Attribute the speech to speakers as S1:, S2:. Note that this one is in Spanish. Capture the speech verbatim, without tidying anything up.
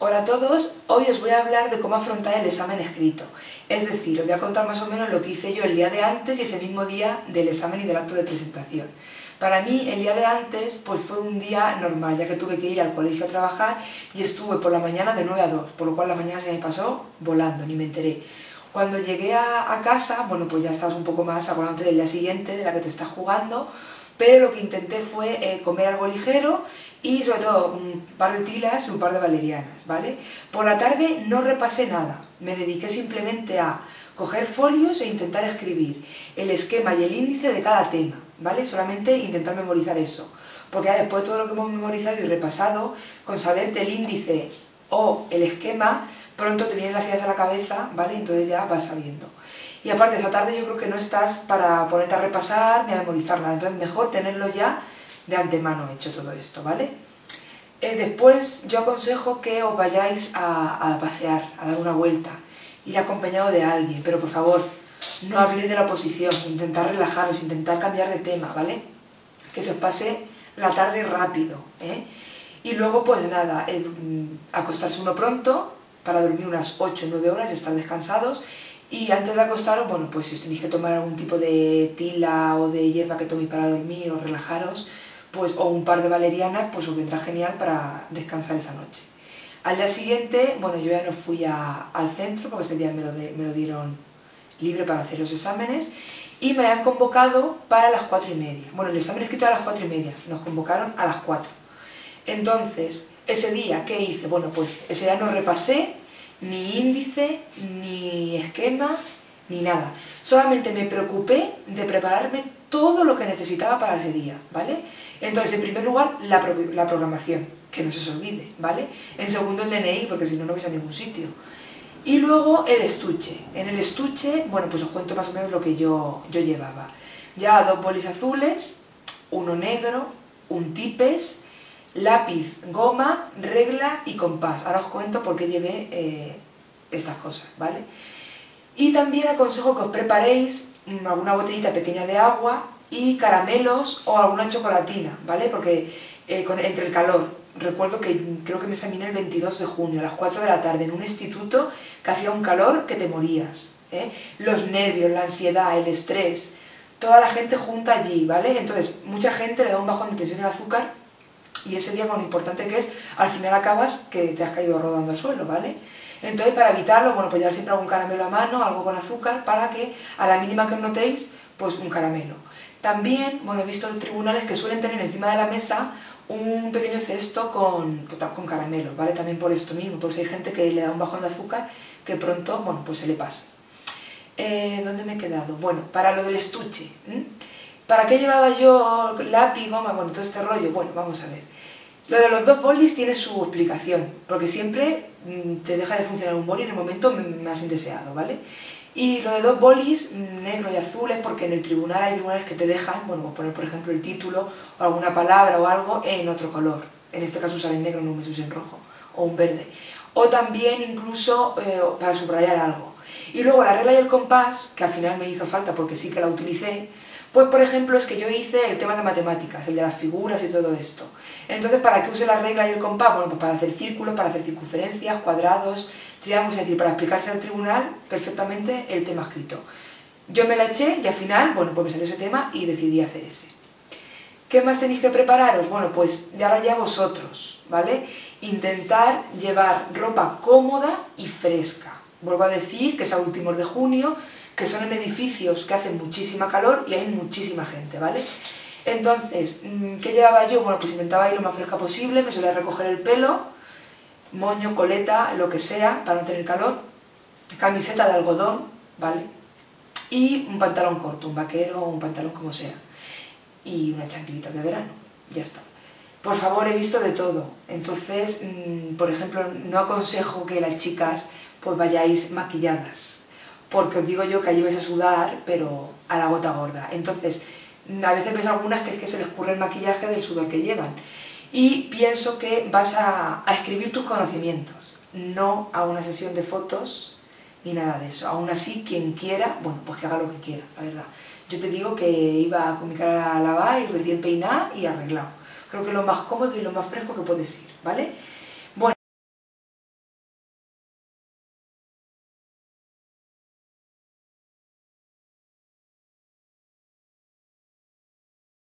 S1: Hola a todos, hoy os voy a hablar de cómo afrontar el examen escrito. Es decir, os voy a contar más o menos lo que hice yo el día de antes y ese mismo día del examen y del acto de presentación. Para mí, el día de antes pues fue un día normal, ya que tuve que ir al colegio a trabajar y estuve por la mañana de nueve a dos, por lo cual la mañana se me pasó volando, ni me enteré. Cuando llegué a, a casa, bueno, pues ya estabas un poco más acordándote del día siguiente, de la que te estás jugando, pero lo que intenté fue eh, comer algo ligero y sobre todo un par de tilas y un par de valerianas, ¿vale? Por la tarde no repasé nada, me dediqué simplemente a coger folios e intentar escribir el esquema y el índice de cada tema, ¿vale? Solamente intentar memorizar eso, porque ya después de todo lo que hemos memorizado y repasado, con saberte el índice o el esquema, pronto te vienen las ideas a la cabeza, ¿vale? Entonces ya vas sabiendo. Y aparte, esa tarde yo creo que no estás para ponerte a repasar ni a memorizar nada, entonces mejor tenerlo ya de antemano hecho todo esto, ¿vale? Eh, después yo aconsejo que os vayáis a, a pasear, a dar una vuelta, ir acompañado de alguien, pero por favor, no habléis de la oposición, intentar relajaros, intentar cambiar de tema, ¿vale? Que se os pase la tarde rápido, ¿eh? Y luego pues nada, eh, acostarse uno pronto para dormir unas ocho o nueve horas, estar descansados. Y antes de acostaros, bueno, pues si os tenéis que tomar algún tipo de tila o de hierba que toméis para dormir o relajaros, pues, o un par de valerianas, pues os vendrá genial para descansar esa noche. Al día siguiente, bueno, yo ya no fui a, al centro, porque ese día me lo, de, me lo dieron libre para hacer los exámenes, y me han convocado para las cuatro y media. Bueno, el examen escrito a las cuatro y media, nos convocaron a las cuatro. Entonces, ese día, ¿qué hice? Bueno, pues ese día no repasé ni índice, ni esquema, ni nada. Solamente me preocupé de prepararme todo lo que necesitaba para ese día, ¿vale? Entonces, en primer lugar, la, pro la programación, que no se os olvide, ¿vale? En segundo, el D N I, porque si no, no vais a ningún sitio. Y luego, el estuche. En el estuche, bueno, pues os cuento más o menos lo que yo, yo llevaba. Llevaba dos bolis azules, uno negro, un tipes, lápiz, goma, regla y compás. Ahora os cuento por qué llevé eh, estas cosas, ¿vale? Y también aconsejo que os preparéis alguna botellita pequeña de agua y caramelos o alguna chocolatina, ¿vale? Porque eh, con, entre el calor, recuerdo que creo que me examiné el veintidós de junio a las cuatro de la tarde en un instituto que hacía un calor que te morías, ¿eh? Los nervios, la ansiedad, el estrés, toda la gente junta allí, ¿vale? Entonces, mucha gente le da un bajón de tensión y azúcar. Y ese día, con lo importante que es, al final acabas que te has caído rodando al suelo, ¿vale? Entonces, para evitarlo, bueno, pues llevar siempre algún caramelo a mano, algo con azúcar, para que a la mínima que os notéis, pues un caramelo. También, bueno, he visto tribunales que suelen tener encima de la mesa un pequeño cesto con, con caramelos, ¿vale? También por esto mismo, porque hay gente que le da un bajón de azúcar que pronto, bueno, pues se le pasa. Eh, ¿Dónde me he quedado? Bueno, para lo del estuche, ¿eh? ¿Para qué llevaba yo lápiz, goma? Bueno, todo este rollo. Bueno, vamos a ver. Lo de los dos bolis tiene su explicación, porque siempre te deja de funcionar un boli en el momento más indeseado, ¿vale? Y lo de dos bolis, negro y azul, es porque en el tribunal hay tribunales que te dejan, bueno, pues poner por ejemplo el título o alguna palabra o algo en otro color. En este caso usar en negro, no me use en rojo, o un verde. O también incluso eh, para subrayar algo. Y luego la regla y el compás, que al final me hizo falta porque sí que la utilicé, pues por ejemplo es que yo hice el tema de matemáticas, el de las figuras y todo esto. Entonces, ¿para qué use la regla y el compás? Bueno, pues para hacer círculos, para hacer circunferencias, cuadrados, triángulos, es decir, para explicarse al tribunal perfectamente el tema escrito. Yo me la eché y al final, bueno, pues me salió ese tema y decidí hacer ese. ¿Qué más tenéis que prepararos? Bueno, pues ya ahora ya vosotros, ¿vale? Intentar llevar ropa cómoda y fresca. Vuelvo a decir que es a últimos de junio, que son en edificios que hacen muchísima calor y hay muchísima gente, ¿vale? Entonces, ¿qué llevaba yo? Bueno, pues intentaba ir lo más fresca posible, me solía recoger el pelo, moño, coleta, lo que sea, para no tener calor, camiseta de algodón, ¿vale? Y un pantalón corto, un vaquero o un pantalón como sea, y una chanclita de verano, ya está. Por favor, he visto de todo, entonces, por ejemplo, no aconsejo que las chicas pues vayáis maquilladas, porque os digo yo que allí vais a sudar, pero a la gota gorda. Entonces, a veces ves algunas que es que se les escurre el maquillaje del sudor que llevan. Y pienso que vas a, a escribir tus conocimientos, no a una sesión de fotos ni nada de eso. Aún así, quien quiera, bueno, pues que haga lo que quiera, la verdad. Yo te digo que iba con mi cara lavada y recién peinada y arreglado. Creo que es lo más cómodo y lo más fresco que puedes ir, ¿vale?